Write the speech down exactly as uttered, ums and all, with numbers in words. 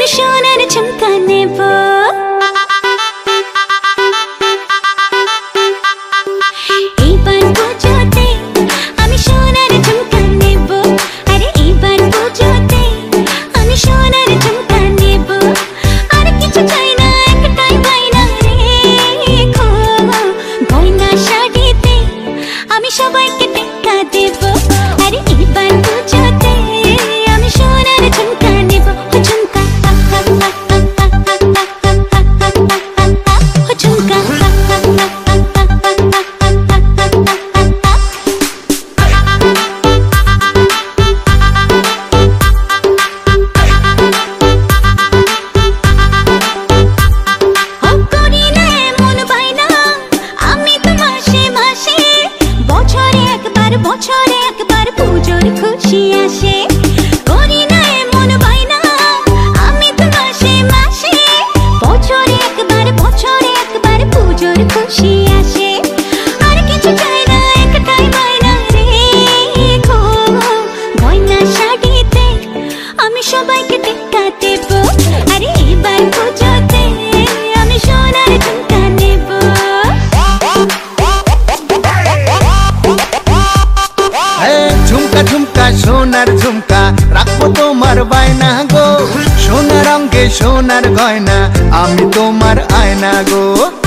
আমি সোনার ঝুমকা নেব। এইবার পুজোতে আমি সোনার ঝুমকা নেব। আরে এইবার পুজোতে আমি সোনার ঝুমকা নেব। আর কিছু চাই না, একটাই বায়না রেখো, গয়না শাড়িতে আমি সবাইকে টেক্কা দেব। আরে এইবার পুজোতে আমি সোনার ঝুমকা নেব। ঝুমকা ঝুমকা বছরে একবার পুজোর খুশি আসে। করি না এমন বায়না আমি তো মাসে মাসে, বছরে একবার বছরে একবার পুজোর খুশি আসে। আর কিছু চাই না, একটাই বায়না রেখো, গয়না শাড়িতে আমি সবাইকে টেক্কা দেব। আরে এবার পুজোতে আমি সোনার ঝুমকা নেব। ঝুমকা ঝুমকা সোনার ঝুমকা রাখবো তোমার বায়না গো, সোনার রঙে সোনার গয়না আমি তোমার আয়না গো।